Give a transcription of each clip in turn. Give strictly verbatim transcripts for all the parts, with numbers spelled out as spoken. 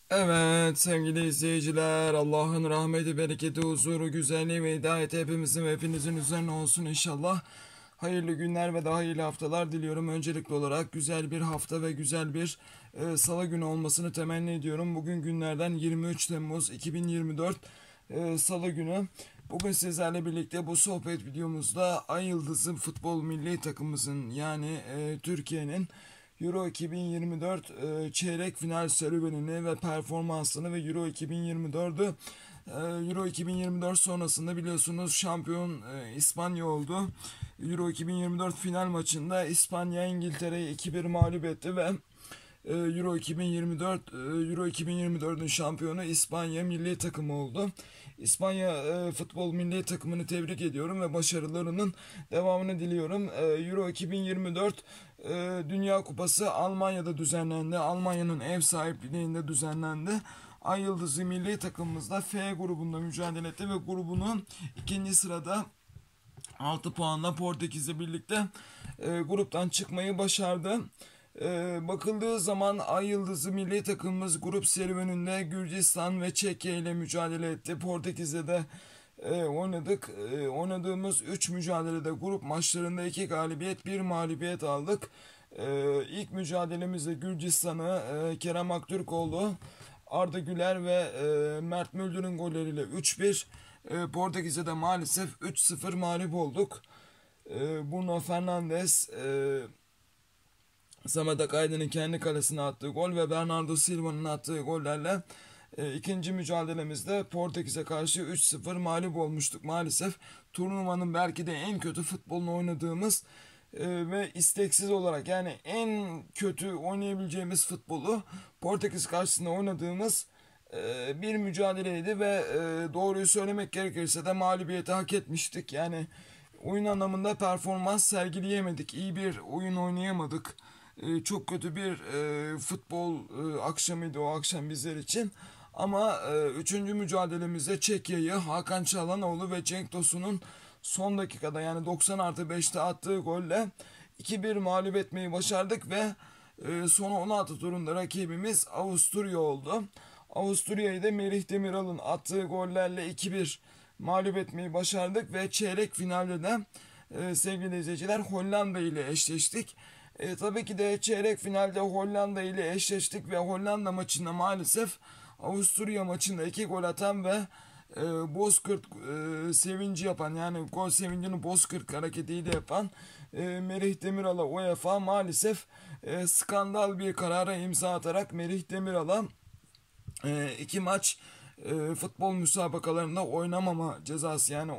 Evet sevgili izleyiciler, Allah'ın rahmeti, bereketi, huzuru, güzelliği ve hidayeti hepimizin ve hepinizin üzerine olsun inşallah. Hayırlı günler ve daha hayırlı haftalar diliyorum. Öncelikli olarak güzel bir hafta ve güzel bir e, salı günü olmasını temenni ediyorum. Bugün günlerden yirmi üç Temmuz iki bin yirmi dört e, salı günü. Bugün sizlerle birlikte bu sohbet videomuzda Ay Yıldızı futbol milli takımımızın yani e, Türkiye'nin Euro iki bin yirmi dört e, çeyrek final serüvenini ve performansını ve Euro iki bin yirmi dördü e, Euro iki bin yirmi dört sonrasında biliyorsunuz şampiyon e, İspanya oldu. Euro iki bin yirmi dört final maçında İspanya İngiltere'yi iki bir mağlup etti ve e, Euro iki bin yirmi dört e, Euro iki bin yirmi dördün şampiyonu İspanya milli takımı oldu. İspanya e, futbol milli takımını tebrik ediyorum ve başarılarının devamını diliyorum. E, Euro iki bin yirmi dört e, Dünya Kupası Almanya'da düzenlendi. Almanya'nın ev sahipliğinde düzenlendi. Ay Yıldızı milli takımımızda F grubunda mücadele etti ve grubunun ikinci sırada altı puanla Portekiz'le birlikte e, gruptan çıkmayı başardı. E, bakıldığı zaman Ay Yıldızı milli takımımız grup serüveninde Gürcistan ve Çekya ile mücadele etti. Portekiz'de de e, oynadık. E, oynadığımız üç mücadelede grup maçlarında iki galibiyet bir mağlubiyet aldık. E, ilk mücadelemizde Gürcistan'ı e, Kerem Aktürkoğlu, Arda Güler ve e, Mert Müldür'ün golleriyle üç bir, e, Portekiz'e de maalesef üç sıfır mağlup olduk. E, Bruno Fernandes, e, Samet Akaydın'ın kendi kalesine attığı gol ve Bernardo Silva'nın attığı gollerle e, ikinci mücadelemizde Portekiz'e karşı üç sıfır mağlup olmuştuk. Maalesef turnuvanın belki de en kötü futbolunu oynadığımız e, ve isteksiz olarak yani en kötü oynayabileceğimiz futbolu Portekiz karşısında oynadığımız e, bir mücadeleydi ve e, doğruyu söylemek gerekirse de mağlubiyeti hak etmiştik. Yani oyun anlamında performans sergileyemedik. İyi bir oyun oynayamadık. E, çok kötü bir e, futbol e, akşamıydı o akşam bizler için. Ama e, üçüncü mücadelemizde Çekya'yı Hakan Çalhanoğlu ve Cenk Tosun'un son dakikada yani doksan artı beşte attığı golle iki bir mağlup etmeyi başardık ve e, son on altı turunda rakibimiz Avusturya oldu. Avusturya'yı da Merih Demiral'ın attığı gollerle iki bir mağlup etmeyi başardık ve çeyrek finalde de e, sevgili izleyiciler Hollanda ile eşleştik. E, tabii ki de çeyrek finalde Hollanda ile eşleştik ve Hollanda maçında maalesef Avusturya maçında iki gol atan ve e, Bozkurt e, sevinci yapan yani gol sevincini Bozkurt hareketiyle yapan e, Merih Demiral'a UEFA maalesef e, skandal bir karara imza atarak Merih Demiral'a e, iki maç e, futbol müsabakalarında oynamama cezası yani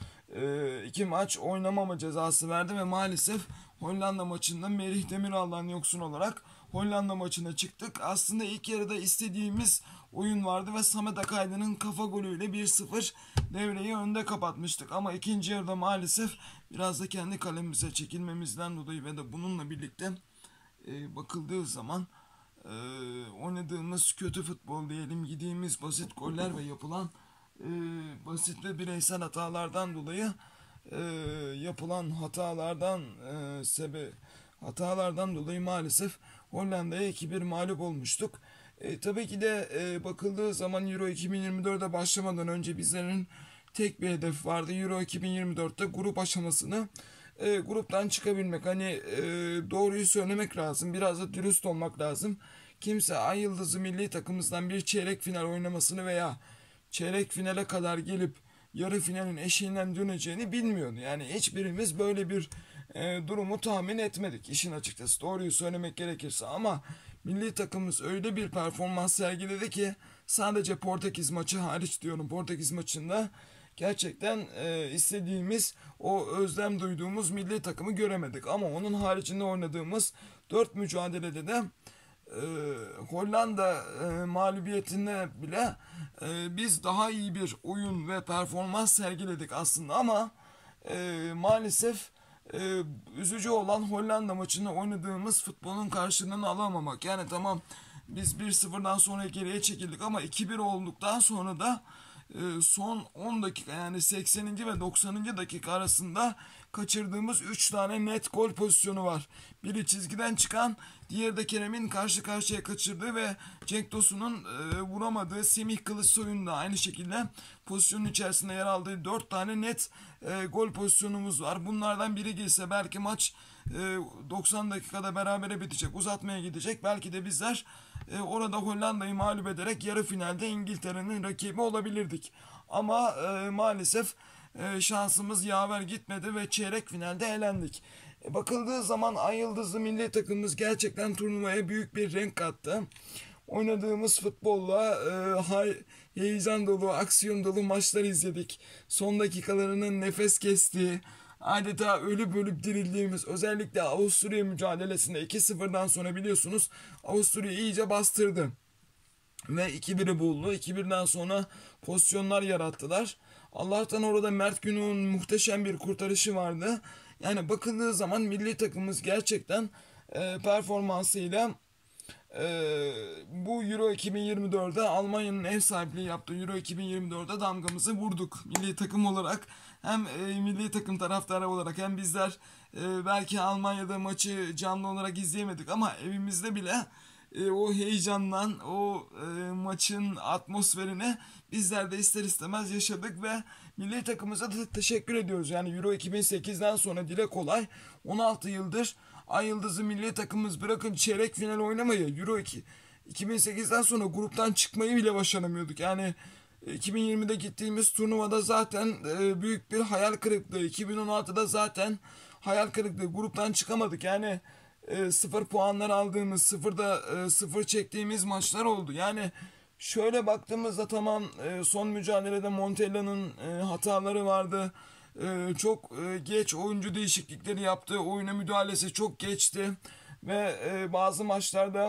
e, iki maç oynamama cezası verdi ve maalesef Hollanda maçında Merih Demiral'dan yoksun olarak Hollanda maçına çıktık. Aslında ilk yarıda istediğimiz oyun vardı ve Samet Akaydın'ın kafa golüyle bir sıfır devreyi önde kapatmıştık. Ama ikinci yarıda maalesef biraz da kendi kalemize çekilmemizden dolayı ve de bununla birlikte e, bakıldığı zaman e, oynadığımız kötü futbol diyelim, yediğimiz basit goller ve yapılan e, basit ve bireysel hatalardan dolayı e, yapılan hatalardan e, sebe hatalardan dolayı maalesef Hollanda'ya iki bir mağlup olmuştuk. E, tabii ki de e, bakıldığı zaman Euro iki bin yirmi dörde başlamadan önce bizlerin tek bir hedef vardı. Euro iki bin yirmi dörtte grup aşamasını e, gruptan çıkabilmek. Hani e, doğruyu söylemek lazım. Biraz da dürüst olmak lazım. Kimse Ay Yıldızı milli takımımızdan bir çeyrek final oynamasını veya çeyrek finale kadar gelip yarı finalin eşiğinden döneceğini bilmiyordu. Yani hiçbirimiz böyle bir e, durumu tahmin etmedik işin açıkçası. Doğruyu söylemek gerekirse ama milli takımımız öyle bir performans sergiledi ki sadece Portekiz maçı hariç diyorum. Portekiz maçında gerçekten e, istediğimiz o özlem duyduğumuz milli takımı göremedik. Ama onun haricinde oynadığımız dört mücadelede de e, Hollanda e, mağlubiyetine bile e, biz daha iyi bir oyun ve performans sergiledik aslında ama e, maalesef e, üzücü olan Hollanda maçında oynadığımız futbolun karşılığını alamamak. Yani tamam biz bir sıfırdan sonra geriye çekildik ama iki bir olduktan sonra da e, son on dakika yani sekseninci ve doksanıncı dakika arasında kaçırdığımız üç tane net gol pozisyonu var. Biri çizgiden çıkan, diğeri de Kerem'in karşı karşıya kaçırdığı ve Cenk Tosun'un e, vuramadığı, Semih Kılıçsoy'un da aynı şekilde pozisyonun içerisinde yer aldığı dört tane net e, gol pozisyonumuz var. Bunlardan biri girse belki maç e, doksan dakikada berabere bitecek, uzatmaya gidecek. Belki de bizler e, orada Hollanda'yı mağlup ederek yarı finalde İngiltere'nin rakibi olabilirdik. Ama e, maalesef e, şansımız yaver gitmedi ve çeyrek finalde elendik. E, bakıldığı zaman Ay Yıldızlı milli takımımız gerçekten turnuvaya büyük bir renk kattı. Oynadığımız futbolla e, hay, heyecan dolu, aksiyon dolu maçlar izledik. Son dakikalarının nefes kestiği, adeta ölüp ölüp dirildiğimiz, özellikle Avusturya mücadelesinde iki sıfırdan sonra biliyorsunuz Avusturya iyice bastırdı. Ve iki biri buldu. iki birden sonra pozisyonlar yarattılar. Allah'tan orada Mert Günok'un muhteşem bir kurtarışı vardı. Yani bakıldığı zaman milli takımımız gerçekten e, performansıyla ee, bu Euro iki bin yirmi dörde Almanya'nın ev sahipliği yaptığı Euro iki bin yirmi dörde damgamızı vurduk milli takım olarak. Hem e, milli takım taraftarı olarak hem bizler e, belki Almanya'da maçı canlı olarak izleyemedik ama evimizde bile e, o heyecandan o e, maçın atmosferini bizler de ister istemez yaşadık ve milli takımımıza da teşekkür ediyoruz. Yani Euro iki bin sekizden sonra dile kolay on altı yıldır Ay Yıldızı milli takımımız bırakın çeyrek final oynamayı, Euro iki, iki bin sekizden sonra gruptan çıkmayı bile başaramıyorduk. Yani iki bin yirmide gittiğimiz turnuvada zaten e, büyük bir hayal kırıklığı. iki bin on altıda zaten hayal kırıklığı. Gruptan çıkamadık. Yani e, sıfır puanlar aldığımız, sıfırda e, sıfır çektiğimiz maçlar oldu. Yani şöyle baktığımızda tamam e, son mücadelede Montella'nın e, hataları vardı. Ee, çok e, geç oyuncu değişiklikleri yaptı. Oyuna müdahalesi çok geçti. Ve e, bazı maçlarda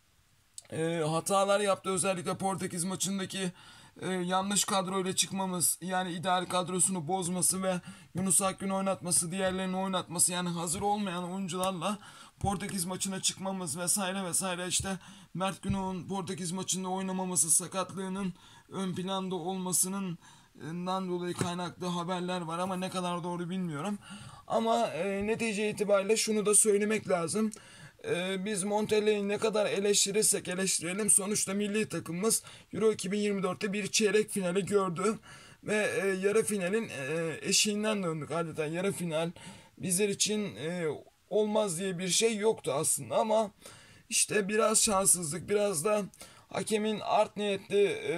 e, hatalar yaptı. Özellikle Portekiz maçındaki e, yanlış kadroyla çıkmamız, yani ideal kadrosunu bozması ve Yunus Akgün oynatması, diğerlerini oynatması, yani hazır olmayan oyuncularla Portekiz maçına çıkmamız vesaire vesaire, işte Mert Günok'un Portekiz maçında oynamaması, sakatlığının ön planda olmasının dan dolayı kaynaklı haberler var ama ne kadar doğru bilmiyorum. Ama e, netice itibariyle şunu da söylemek lazım. E, biz Montella'yı ne kadar eleştirirsek eleştirelim, sonuçta milli takımımız Euro iki bin yirmi dörtte bir çeyrek finali gördü. Ve e, yarı finalin e, eşiğinden döndük adeta. Yarı final bizler için e, olmaz diye bir şey yoktu aslında ama işte biraz şanssızlık, biraz da hakemin art niyetli e,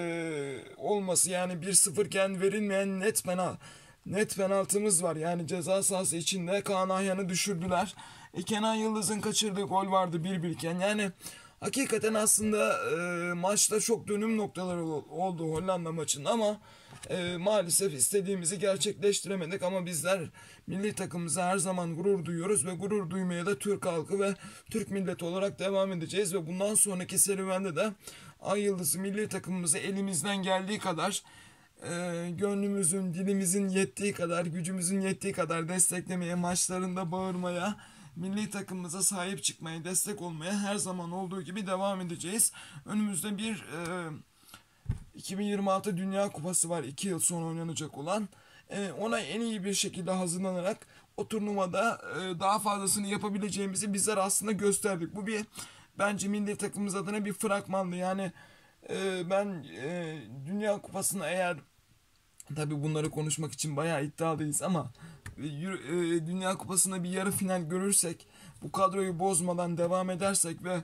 olması, yani bir sıfır iken verilmeyen net penal net penaltımız var. Yani ceza sahası içinde Kaan Ayhan'ı düşürdüler. E, Kenan Yıldız'ın kaçırdığı gol vardı bir bir iken. Yani hakikaten aslında e, maçta çok dönüm noktaları oldu Hollanda maçında ama e, maalesef istediğimizi gerçekleştiremedik. Ama bizler milli takımımıza her zaman gurur duyuyoruz ve gurur duymaya da Türk halkı ve Türk milleti olarak devam edeceğiz ve bundan sonraki serüvende de Ay Yıldızı milli takımımızı elimizden geldiği kadar, e, gönlümüzün, dilimizin yettiği kadar, gücümüzün yettiği kadar desteklemeye, maçlarında bağırmaya, milli takımımıza sahip çıkmaya, destek olmaya her zaman olduğu gibi devam edeceğiz. Önümüzde bir e, iki bin yirmi altı Dünya Kupası var, iki yıl sonra oynanacak olan. E, ona en iyi bir şekilde hazırlanarak o turnuvada e, daha fazlasını yapabileceğimizi bizler aslında gösterdik. Bu bir, bence milli takımımız adına bir fragmandı. Yani e, ben e, Dünya Kupası'na, eğer tabi bunları konuşmak için bayağı iddialıyız ama e, e, Dünya Kupası'na bir yarı final görürsek, bu kadroyu bozmadan devam edersek ve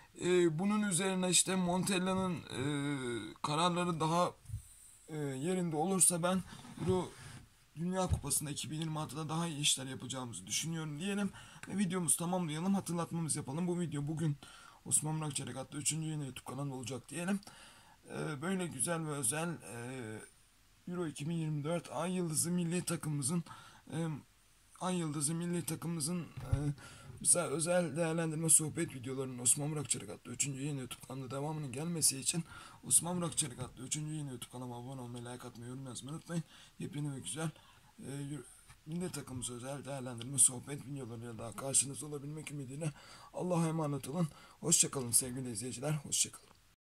e, bunun üzerine işte Montella'nın e, kararları daha e, yerinde olursa, ben Euro Dünya Kupası'nda iki bin yirmi altıda daha iyi işler yapacağımızı düşünüyorum diyelim. Ve videomuzu tamamlayalım, hatırlatmamız yapalım. Bu video bugün Osman Murat Çelik adlı üçüncü yeni YouTube kanalı olacak diyelim. Ee, böyle güzel ve özel e, Euro iki bin yirmi dört Ay Yıldızı milli takımımızın e, Ay Yıldızı milli takımımızın e, bize özel değerlendirme sohbet videolarının Osman Murat Çelik adlı üçüncü yeni YouTube kanalında devamının gelmesi için Osman Murat Çelik adlı üçüncü yeni YouTube kanalıma abone olmayı, like atmayı, yorum yazmayı unutmayın. Yepyeni ve güzel e, milli takımımız özel değerlendirme sohbet videolarıyla daha karşınızda olabilmek ümidiyle Allah'a emanet olun. Hoşçakalın sevgili izleyiciler. Hoşçakalın.